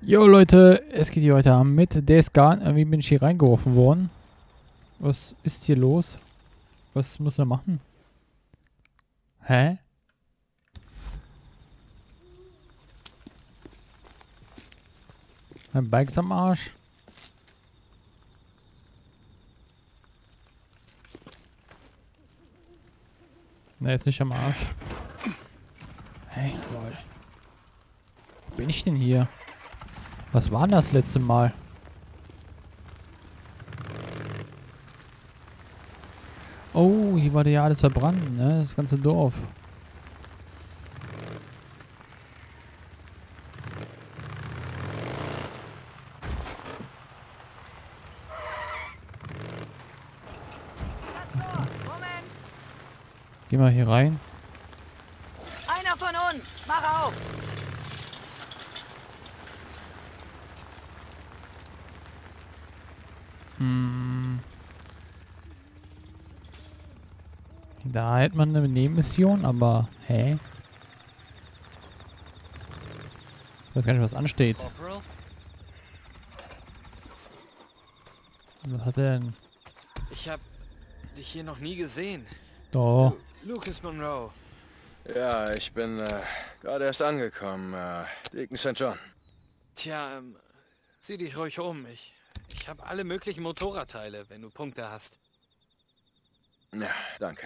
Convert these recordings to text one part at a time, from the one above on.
Jo Leute, es geht hier heute Abend mit Days Gone. Irgendwie bin ich hier reingeworfen worden. Was ist hier los? Was muss er machen? Hä? Mein Bike ist am Arsch. Ne, ist nicht am Arsch. Hey, lol. Wo bin ich denn hier? Was war denn das letzte Mal? Oh, hier wurde ja alles verbrannt, ne? Das ganze Dorf. Moment! Geh mal hier rein. Einer von uns! Mach auf! Hm. Da hätte man eine Nebenmission, aber hä? Ich weiß gar nicht, was ansteht. Corporal? Was hat er denn? Ich hab dich hier noch nie gesehen. Da. Lucas Monroe. Ja, ich bin gerade erst angekommen. Deacon St. John. Tja, sieh dich ruhig um. Ich habe alle möglichen Motorradteile, wenn du Punkte hast. Ja, danke.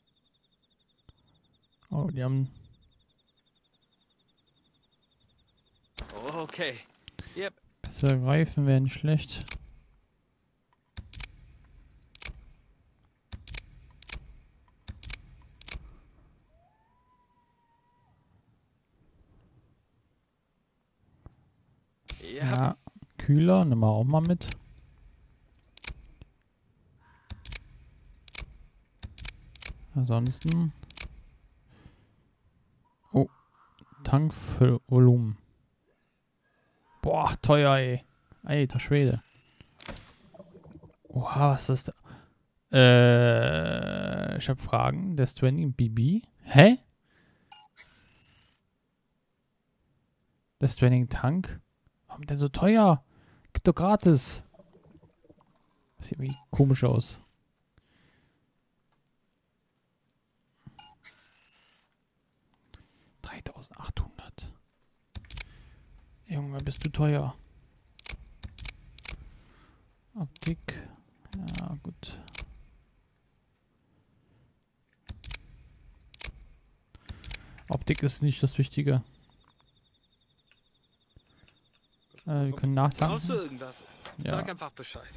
Oh, die haben. Oh, okay. Yep. Bessere Reifen wären nicht schlecht. Ja. Ja. Kühler, nehmen wir auch mal mit. Ansonsten. Oh. Tankvolumen. Boah, teuer, ey. Alter Schwede. Oha, was ist das? Ich hab Fragen. Der Stranding BB. Hä? Der Stranding Tank? Warum denn so teuer? Gibt doch gratis. Das sieht irgendwie komisch aus. $3.800. Junge, bist du teuer. Optik. Ja, gut. Optik ist nicht das Wichtige. Wir können Brauchst du nachtanken. irgendwas? Sag Ja. einfach Bescheid.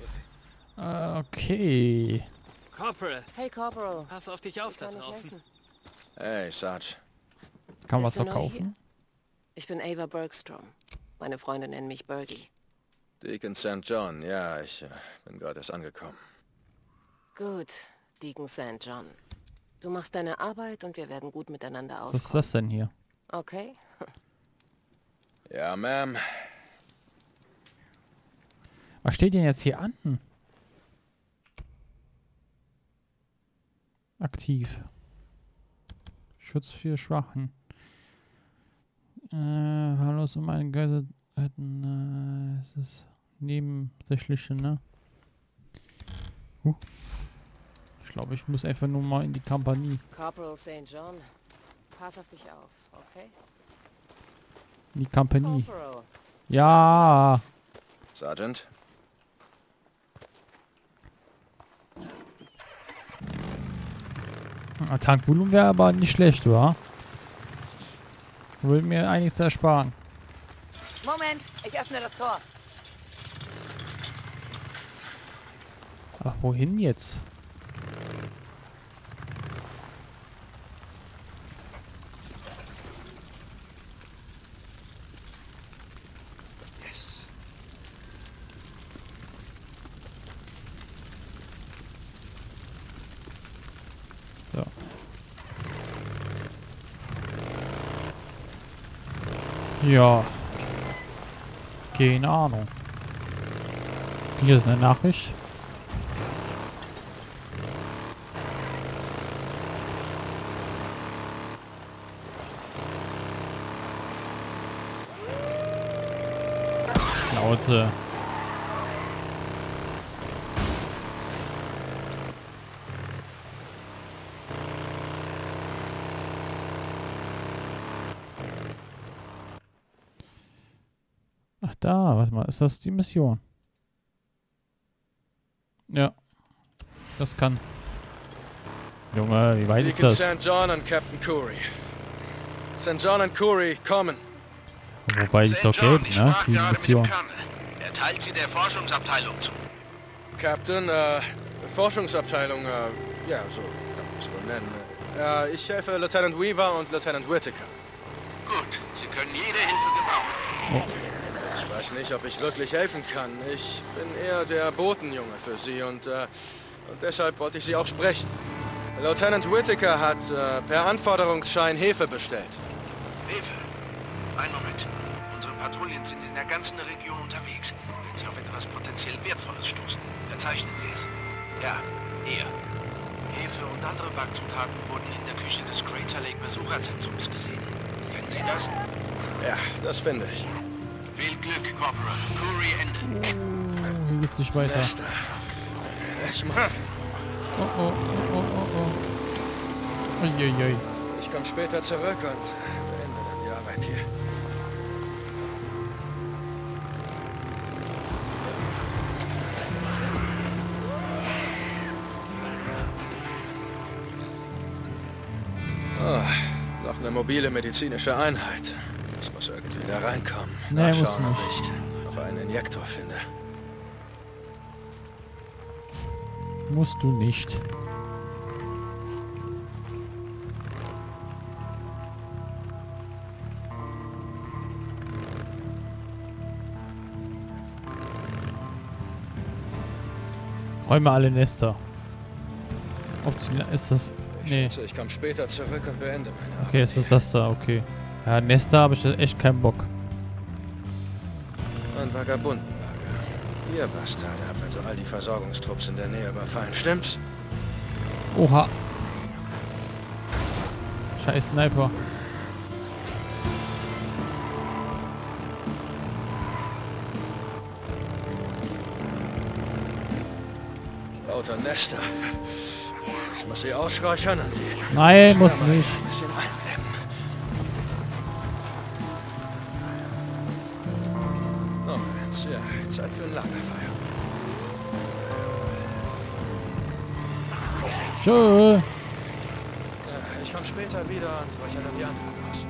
Okay. Corporal, Hey Corporal, pass auf dich auf wie da kann ich draußen. helfen? Hey, Sarge. Kann man was Bist du neu verkaufen? Ich bin Ava Bergstrom. Meine Freunde nennen mich Bergie. Deacon St. John. Ja, ich bin gerade erst angekommen. Gut, Deacon St. John. Du machst deine Arbeit und wir werden gut miteinander Was ist auskommen. das denn hier? Okay? Ja, Ma'am. Was steht denn jetzt hier an? Aktiv. Schutz für Schwachen. Hallo, um einen Geisel retten. Es ist nebensächliche, ne? Ich glaube, ich muss einfach nur mal in die Kompanie. Corporal St. John, pass auf dich auf, okay? In die Kompanie. Corporal. Ja. Sergeant. Tankvolumen wäre aber nicht schlecht, oder? Würde mir einiges ersparen. Moment, ich öffne das Tor. Ach, wohin jetzt? Yes. So. Ja. Keine Ahnung. Hier ist eine Nachricht. Schnauze. Ach da, warte mal, ist das die Mission? Ja, das kann. Junge, wie weit ist Deacon das? St. John und Captain Curry. St. John und Curry kommen. Wobei die es doch geht, ne? Die Mission. Er teilt sie der Forschungsabteilung zu. Captain, Forschungsabteilung, ja, so kann man es wohl nennen. Ich helfe Lieutenant Weaver und Lieutenant Whittaker. Gut, Sie können jede Hilfe gebrauchen. Ich weiß nicht, ob ich wirklich helfen kann. Ich bin eher der Botenjunge für Sie und deshalb wollte ich Sie auch sprechen. Lieutenant Whittaker hat per Anforderungsschein Hefe bestellt. Hilfe. Einen Moment. Unsere Patrouillen sind in der ganzen Region unterwegs. Wenn Sie auf etwas potenziell Wertvolles stoßen, verzeichnen Sie es. Ja, hier. Hefe und andere Backzutaten wurden in der Küche des Crater Lake Besucherzentrums gesehen. Kennen Sie das? Ja, das finde ich. Viel Glück, Corporal. Curry, Ende. Hier geht's nicht weiter. Nester. Ich mach. Oh, oh, oh, oh, oh. Uiuiui. Ich komme später zurück und beende dann die Arbeit hier. Oh, noch eine mobile medizinische Einheit. Ich muss irgendwie da reinkommen. Nee, muss Nachschauen, ob nicht. ich noch einen Injektor finde. Musst du nicht. Räume alle Nester. Optional ist das. Ich Nee. schätze, ich komme später zurück und beende meine Arbeit. Okay, ist das da, okay. Ja, Nester habe ich echt keinen Bock. Ein Vagabundenlager. Ihr Bastarde habt also all die Versorgungstrupps in der Nähe überfallen, stimmt's? Oha. Scheiß Sniper. Lauter Nester. Ich muss sie ausräuchern und die Nein, muss Schwärmer nicht. ein bisschen eindämmen. Oh, jetzt, ja, Zeit für ein Lagerfeuer. Tschö. Ich komme später wieder und räuchere dann die anderen aus.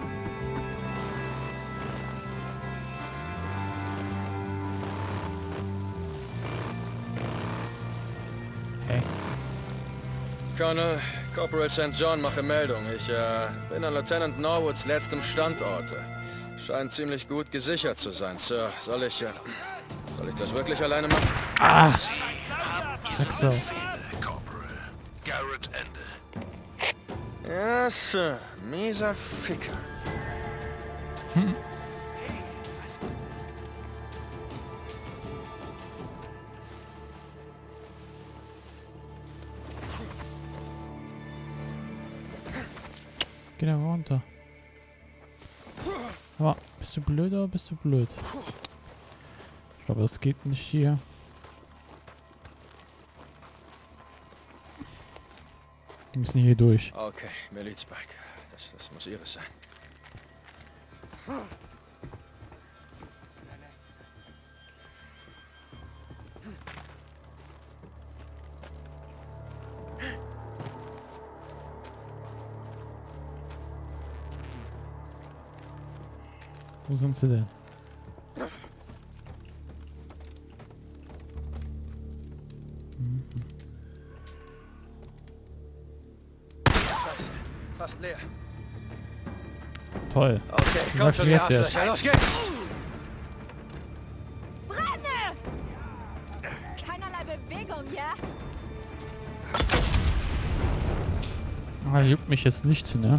Hey. Colonel, Corporal St. John mache Meldung. Ich bin an Lieutenant Norwoods letztem Standort. Scheint ziemlich gut gesichert zu sein, Sir. Soll ich das wirklich alleine machen? Ah, Sie haben Ihre Sag so. Befehle, Corporal. Garrett, Ende. Ja, Sir. Mieser Ficker. geh da runter. Aber bist du blöd oder bist du blöd? Ich glaube, das geht nicht hier. Wir müssen hier durch. Okay, Milizbike. Das muss ihres sein. Wo sind sie denn? Scheiße. Fast leer. Toll. Okay, Du komm sagst schon, mir ihr jetzt erst. Arschlöcher. Los geht's! Keinerlei Bewegung, ja? Ah, juckt mich jetzt nicht, ne?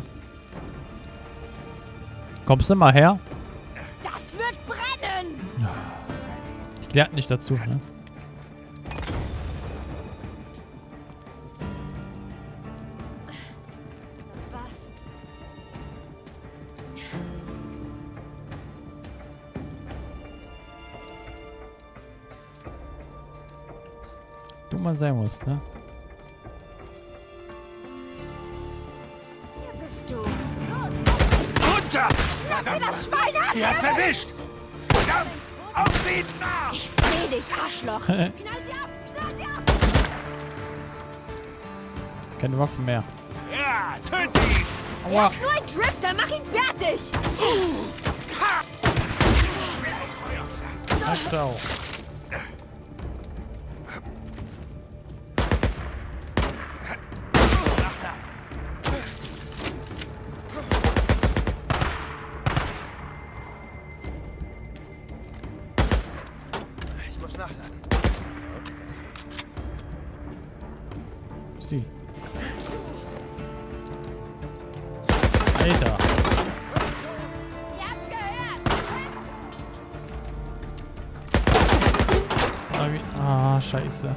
Kommst du mal her? Das wird brennen! Ich klärt nicht dazu, ne? Das war's. du mal sein musst, ne? Hier bist du. Los, Runter! schnapp dir das Schwein an! Die hat's erwischt! Verdammt! Auf sie nach! Ich seh dich, Arschloch! Knall sie ab! Knall sie ab! Keine Waffen mehr. Ja, töte ihn! Aua! Er ist nur ein Drifter, mach ihn fertig! Ach so. Ich muss nachladen. Sie. Alter. Ihr habt gehört! Ah, scheiße.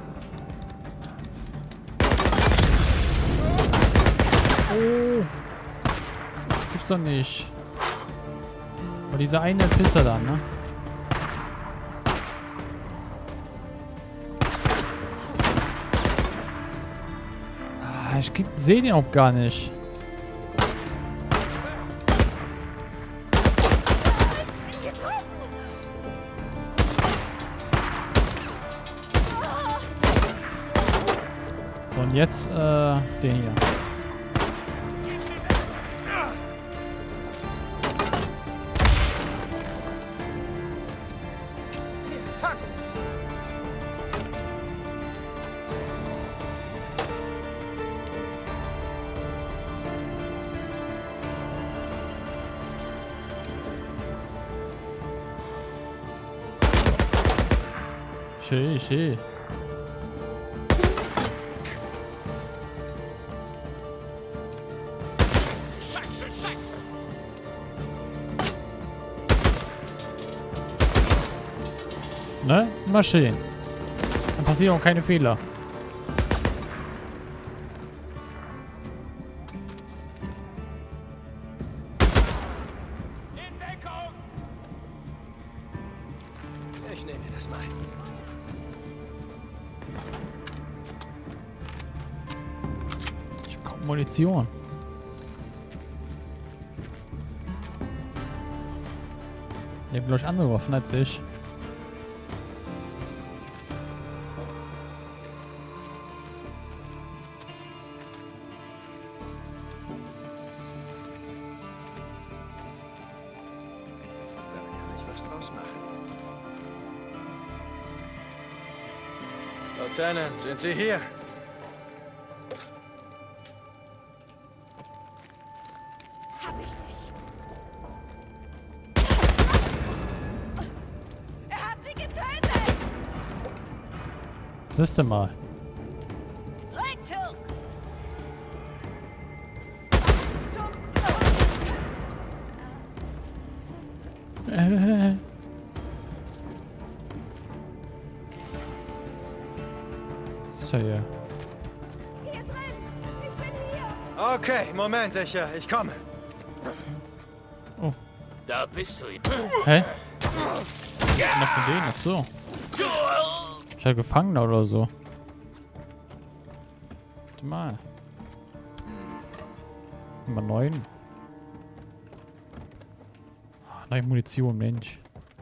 Oh. Gibt's doch nicht. Aber dieser eine Pisser da, ne? Ah, ich sehe den auch gar nicht. So, und jetzt, den hier. Fang! Schön, schön. Scheiße, scheiße! Ne? Immer schön. Dann passieren auch keine Fehler. In Deckung! Ich nehme mir das mal. Ich hab kaum Munition. Die haben gleich andere Waffen als ich. Da kann ich was draus machen. Lieutenant, sind Sie hier? Hab ich dich! Er hat sie getötet! Siehst du mal. Rückzug! So, ja. Hier drin! Ich bin hier! Okay, Moment, ich komme. Oh. Da bist du. Hä? Einer von denen, ach so. Ich war Gefangener oder so. Warte mal. Nummer 9. Ah, neue Munition, Mensch.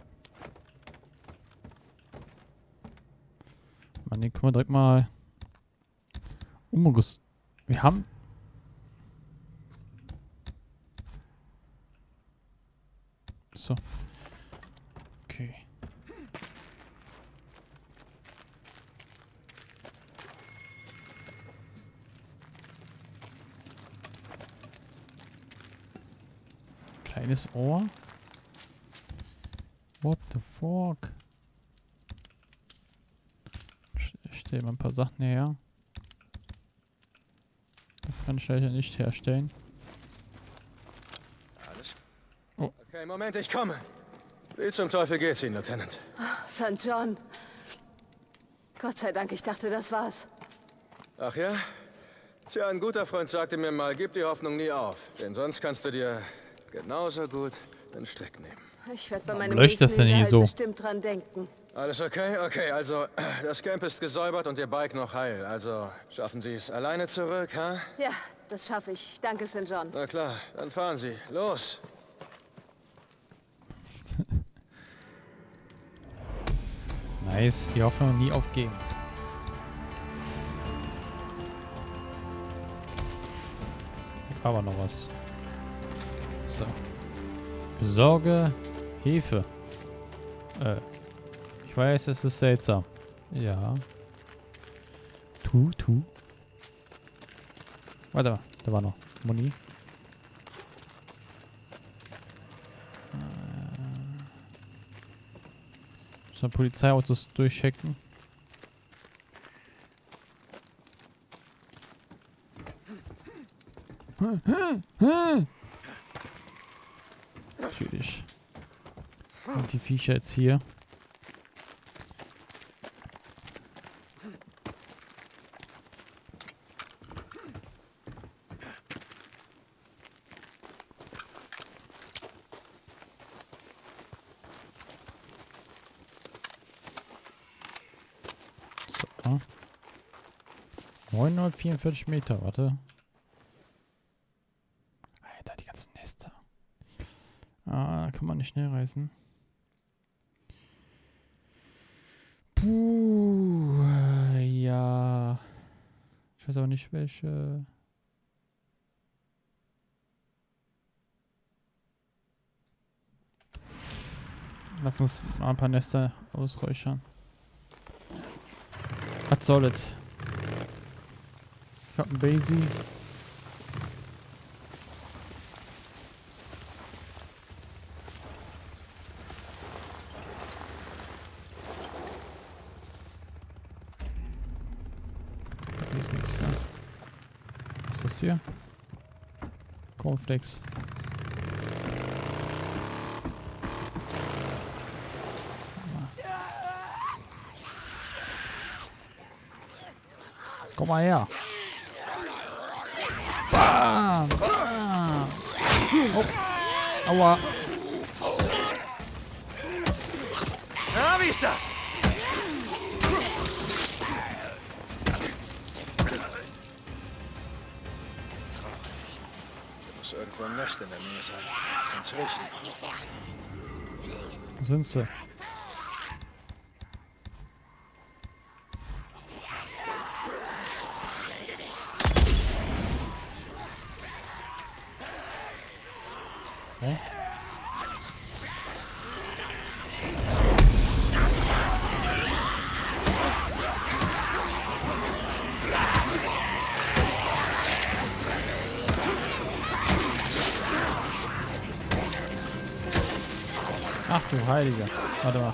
Mann, den können wir direkt mal umgerüsten. Wir haben... So. Okay. Kleines Ohr. What the fuck? Stell mal ein paar Sachen her. Das kann ich leider nicht herstellen. Alles. Oh. Okay, Moment, ich komme. Wie zum Teufel geht's Ihnen, Lieutenant? St. John. Gott sei Dank, ich dachte, das war's. Ach ja? Tja, ein guter Freund sagte mir mal, gib die Hoffnung nie auf. Denn sonst kannst du dir genauso gut den Strick nehmen. Ich werde bei meinem Löscht das denn hier Unterhalt so? bestimmt dran denken. Alles okay? Okay, also das Camp ist gesäubert und Ihr Bike noch heil. Also schaffen Sie es alleine zurück, ha? Ja, das schaffe ich. Danke, St. John. Na klar, dann fahren Sie. Los! Nice, die Hoffnung nie aufgeben. Hier war aber noch was. So. Besorge Hefe. Ich weiß, es ist seltsam. Ja. Tu. Warte mal, da war noch Muni. Müssen wir Polizeiautos durchchecken. Natürlich. Und die Viecher jetzt hier. So. 944 Meter, warte. Alter, die ganzen Nester. Ah, kann man nicht schnell reisen. Puh, ja. Ich weiß auch nicht, welche. Lass uns mal ein paar Nester ausräuchern. Was soll es? Ich hab einen Basie. Hier ist nichts, ne? Was ist das hier? Cornflakes. Komm mal her. Bam! Bam! Oh. Aua. Na, wie ist das? Da muss irgendwo ein Nest in der Nähe sein. Kann's riechen. Wo sind sie? Hä? Ach du Heiliger. Warte mal.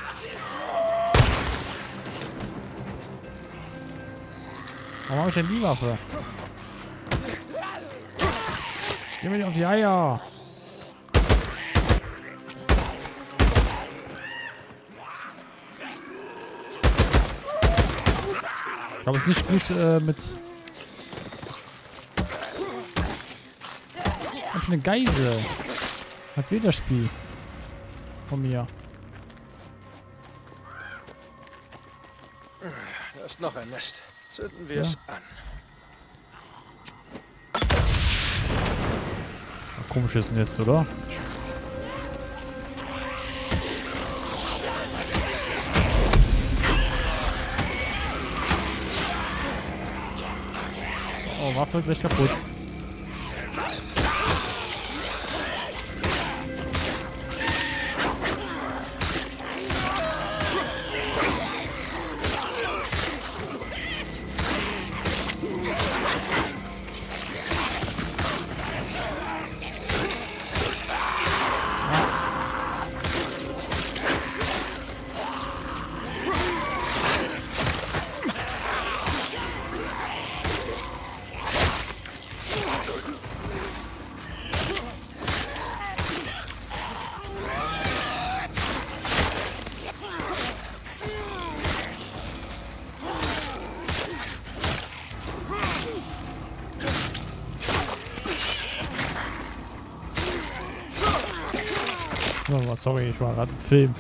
Warum habe ich denn die Waffe? Geh mir nicht auf die Eier. Ich glaube, es ist nicht gut mit... Was für eine Geisel. Hat wieder Spiel. Von mir. Da ist noch ein Nest. Zünden wir es an. Ein komisches Nest, oder? Oh, Waffe gleich kaputt. sorry, ich war gerade im Film.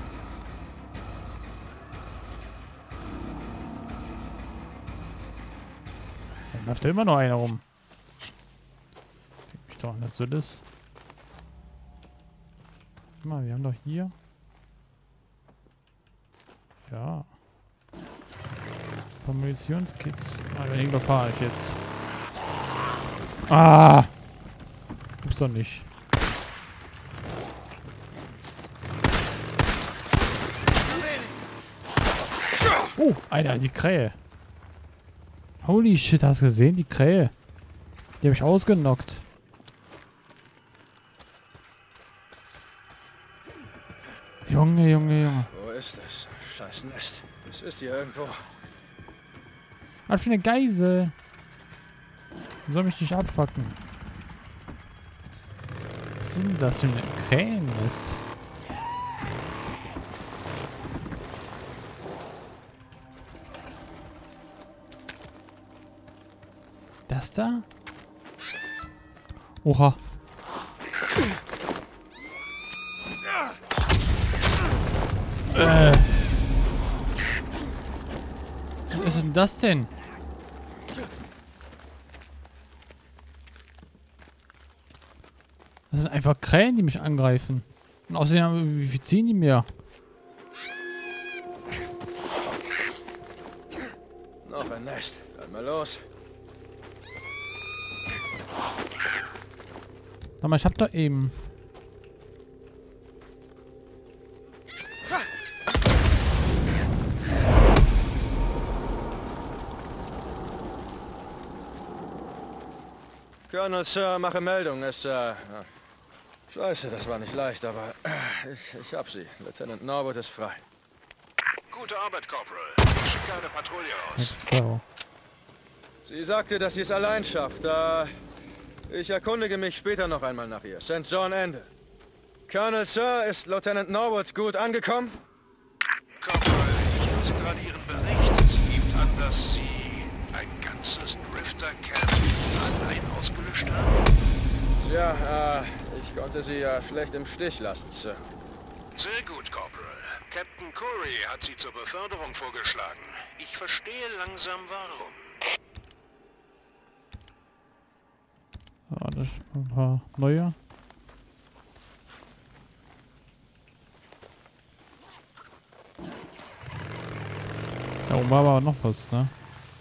Da läuft ja immer noch einer rum. Denk mich doch nicht so das. Guck mal, wir haben doch hier. Ja. Munitionskits. Ah, wenn irgendwo fahre ich jetzt. Ah! Gibt's doch nicht. Oh, Alter, die Krähe. Holy shit, hast du gesehen? Die Krähe. Die habe ich ausgenockt. Junge, Junge, Junge. Wo ist das? Scheiß Nest. Es ist hier irgendwo. Was für eine Geisel. Soll mich nicht abfucken. Was ist denn das für eine Krähennest? Das da? Oha. Was ist denn das denn? Das sind einfach Krähen, die mich angreifen. Und außerdem, wie viel ziehen die mir? Noch ein Nest. Dann mal los. Sag mal, ich hab doch eben... Colonel Sir, mache Meldung. Scheiße, das war nicht leicht, aber ich hab sie. Lieutenant Norwood ist frei. Gute Arbeit, Corporal. Ich schicke eine Patrouille aus. So. Sie sagte, dass sie es allein schafft. Ich erkundige mich später noch einmal nach ihr. St. John, Ende. Colonel Sir, ist Lieutenant Norwood gut angekommen? Corporal, ich lese gerade Ihren Bericht. Sie gibt an, dass Sie ein ganzes Drifter-Camp allein ausgelöscht haben. Tja, ich konnte sie ja schlecht im Stich lassen, Sir. Sehr gut, Corporal. Captain Curry hat Sie zur Beförderung vorgeschlagen. Ich verstehe langsam, warum. Ja, das ist ein paar neue. Da oben war aber noch was, ne?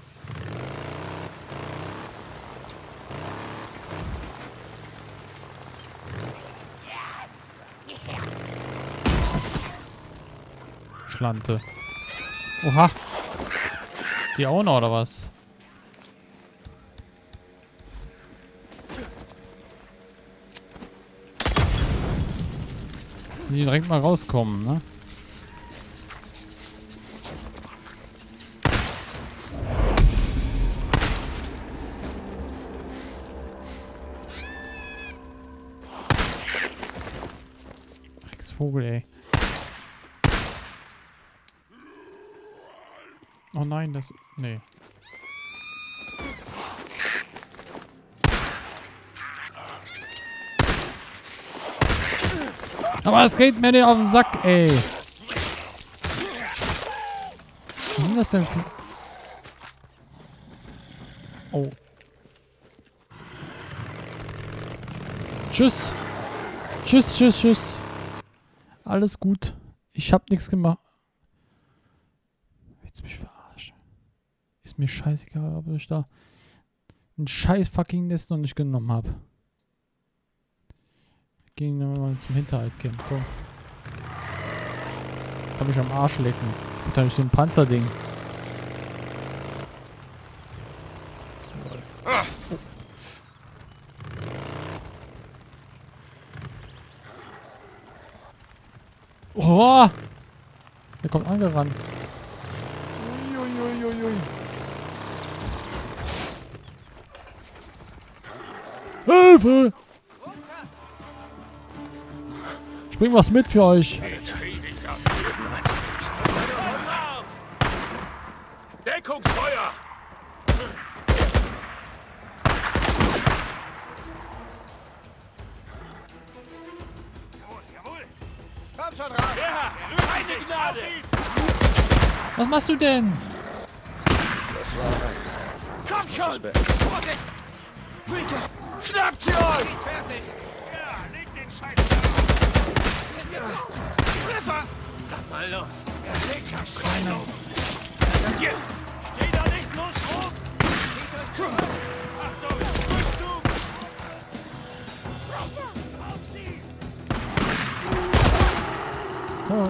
Schlante. Oha. Die auch noch, oder was? Die direkt mal rauskommen, ne? Drecksvogel, ey. Oh nein, das... Nee. Aber es geht mir nicht auf den Sack, ey. Was ist das denn für... Oh. Tschüss. Tschüss, tschüss, tschüss. Alles gut. Ich hab nichts gemacht. Willst du mich verarschen? Ist mir scheißegal, ob ich da ein scheiß fucking Nest noch nicht genommen habe. Gehen wir mal zum Hinterhalt-Camp, komm. Kann mich am Arsch lecken. Da ist so ein Panzerding. Oh! Der kommt angerannt. Uiuiuiui. Hilfe! Ich bring was mit für euch. Deckungsfeuer! schon raus! Ja, keine Gnade! Was machst du denn? Das war ein... Kommt schon! Suspekt. Vorsicht! Freaker! Schnappt sie euch! Fertig! Ja, leg den Scheiß Treffer! Dann mal los! Dicker Schweine! Steh da nicht bloß rum! Achtung! Rückzug! Brecher! Auf sie! Oh.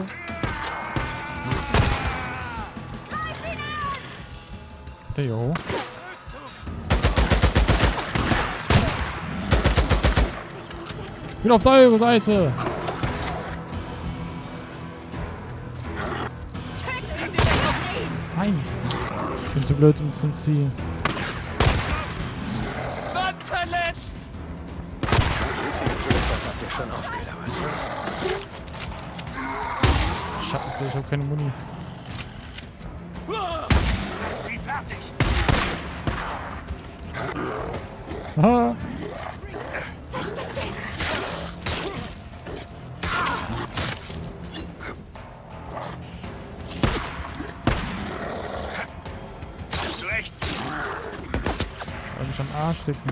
Der Jo. Ich bin auf eure Seite. Nein. Ich bin zu blöd, um zum Ziel. Mann verletzt! Wie viele Töter habt ihr schon aufgelauert? Scheiße, ich hab keine Muni. Sie fertig! Aha. Hast du echt? Soll mich am Arsch stecken.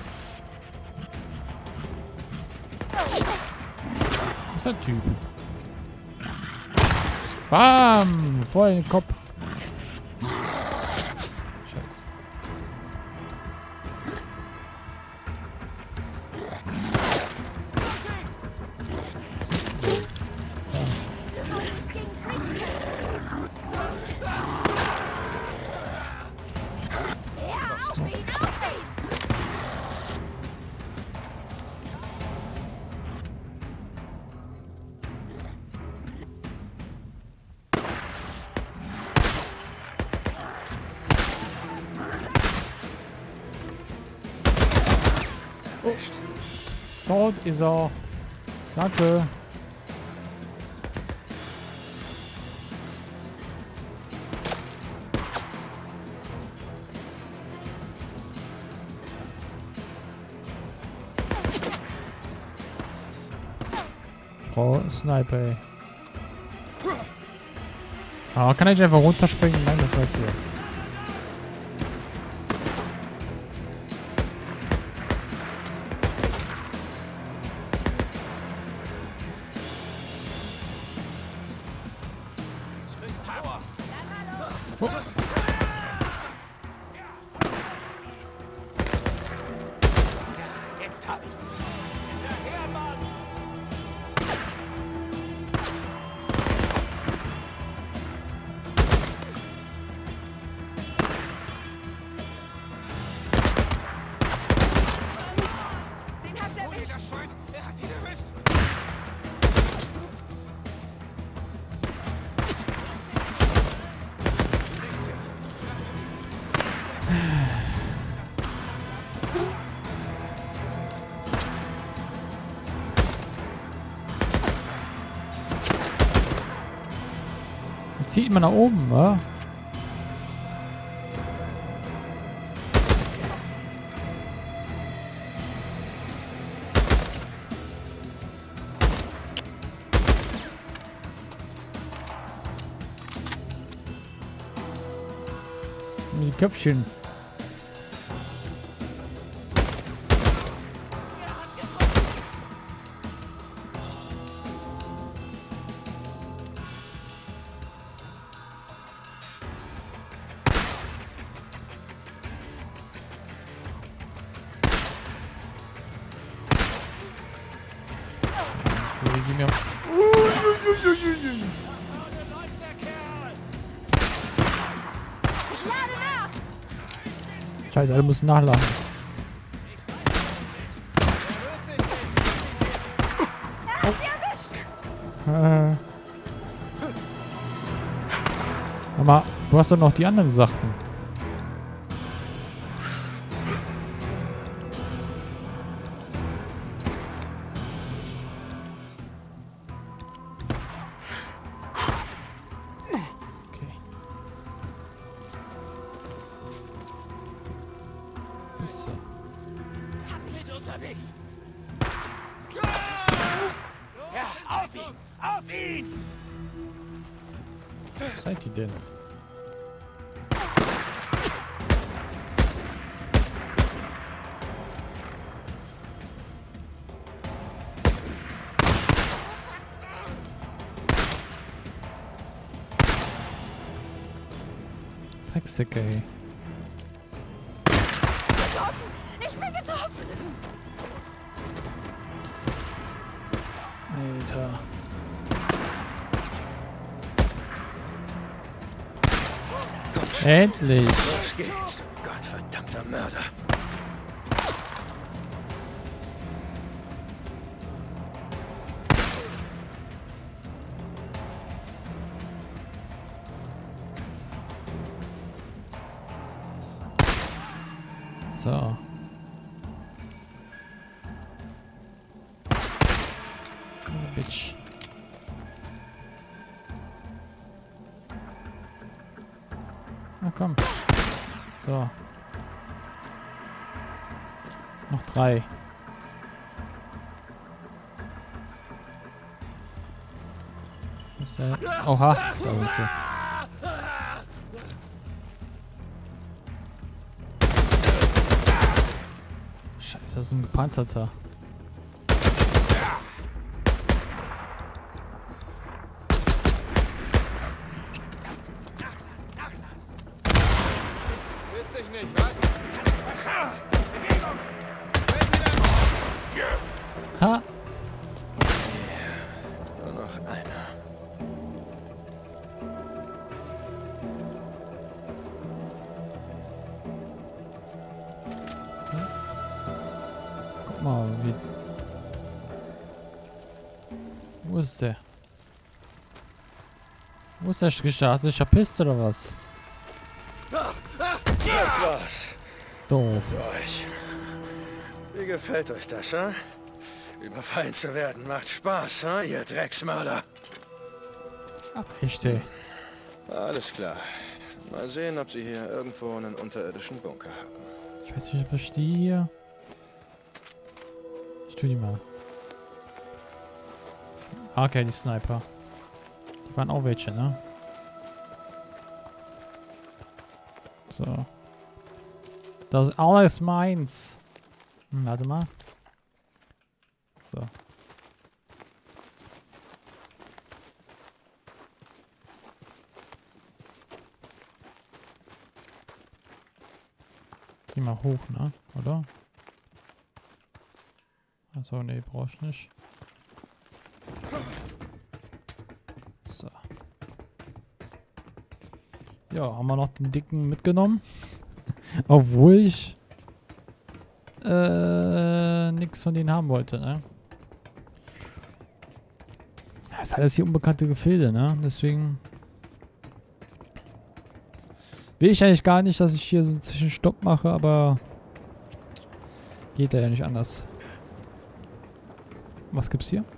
Was ist der Typ? Bam! Voll in den Kopf. Scheiße. Dort ist er. Danke. Frau Sniper, ey. Ah, kann ich einfach runterspringen? Nein, das weiß ich. Jetzt hab ich dich! Hinterher, Mann! Den hat er erwischt! Er hat ihn erwischt! Jetzt zieht man nach oben, wa? Die Köpfchen. Okay, gib mir. Ich lade nach! Scheiße, alle müssen nachladen. Er hat sie erwischt! Aber du hast doch noch die anderen Sachen. Okay. Bist du? Mit unterwegs! Ja, auf ihn! Auf ihn! Wo seid ihr denn? Drecksäcke, ey. Ich bin getroffen! Alter. Endlich! Los geht's, du gottverdammter Mörder. So. Bitch. Na komm. So. Noch 3. Ist der? Oha, da sind sie. Scheiße, das ist ein gepanzerter. Wüsste ich nicht, was? Ha! Nur noch einer. Guck mal, wie... Wo ist der? Wo ist der Schrichter? Hast du dich verpisst oder was? Das war's. Doof. Mit euch. Wie gefällt euch das, ha? Überfallen zu werden macht Spaß, ha, ihr Drecksmörder. Ach, echt, ey. Alles klar. Mal sehen, ob sie hier irgendwo einen unterirdischen Bunker haben. Ich weiß nicht, ob ich die hier... Ich tue die mal. Ah, okay, die Sniper. Die waren auch welche, ne? So. Das ist alles meins. Warte mal. So. Geh mal hoch, ne? Oder? Achso, nee, brauchst ich nicht. So. Ja, haben wir noch den dicken mitgenommen. Obwohl ich nichts von denen haben wollte, ne? Das ist alles hier unbekannte Gefilde, ne? Deswegen will ich eigentlich gar nicht, dass ich hier so einen Zwischenstopp mache, aber geht ja nicht anders. Was gibt's hier?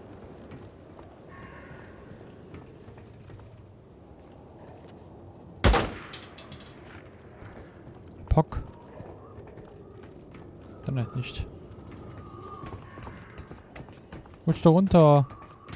Pock. Dann halt nicht. Rutsch da runter.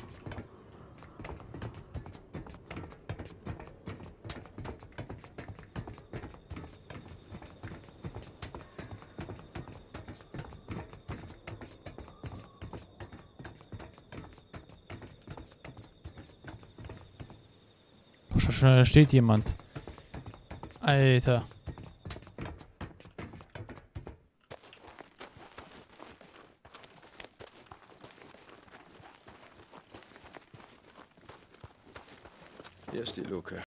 Boah, schon, da steht jemand. Alter. Hier ist die Luke.